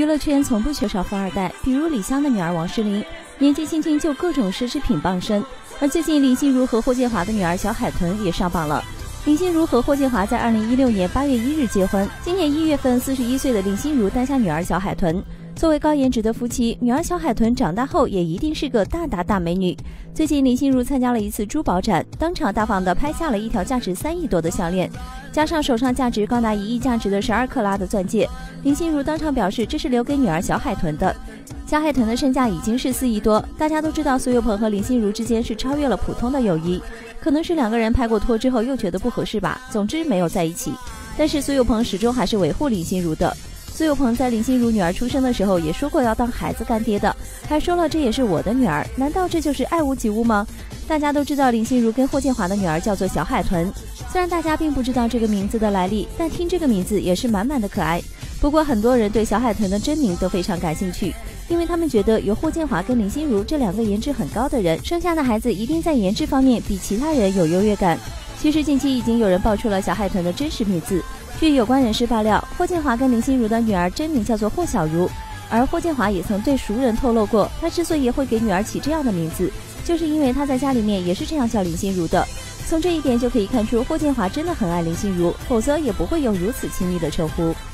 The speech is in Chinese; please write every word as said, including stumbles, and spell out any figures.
乐圈从不缺少富二代，比如李湘的女儿王诗龄，年纪轻轻就各种奢侈品傍身。而最近林心如和霍建华的女儿小海豚也上榜了。林心如和霍建华在二零一六年八月一日结婚，今年一月份，四十一岁的林心如诞下女儿小海豚。作为高颜值的夫妻，女儿小海豚长大后也一定是个大大大美女。最近林心如参加了一次珠宝展，当场大方地拍下了一条价值三亿多的项链，加上手上价值高达一亿价值的十二克拉的钻戒。林心如当场表示，这是留给女儿小海豚的。小海豚的身价已经是四亿多，大家都知道苏有朋和林心如之间是超越了普通的友谊，可能是两个人拍过拖之后又觉得不合适吧，总之没有在一起。但是苏有朋始终还是维护林心如的。苏有朋在林心如女儿出生的时候也说过要当孩子干爹的，还说了这也是我的女儿，难道这就是爱屋及乌吗？大家都知道林心如跟霍建华的女儿叫做小海豚，虽然大家并不知道这个名字的来历，但听这个名字也是满满的可爱。不过很多人对小海豚的真名都非常感兴趣，因为他们觉得有霍建华跟林心如这两个颜值很高的人，生下的孩子一定在颜值方面比其他人有优越感。其实近期已经有人爆出了小海豚的真实名字。据有关人士爆料，霍建华跟林心如的女儿真名叫做霍小如，而霍建华也曾对熟人透露过，他之所以会给女儿起这样的名字，就是因为他在家里面也是这样叫林心如的。从这一点就可以看出，霍建华真的很爱林心如，否则也不会有如此亲密的称呼。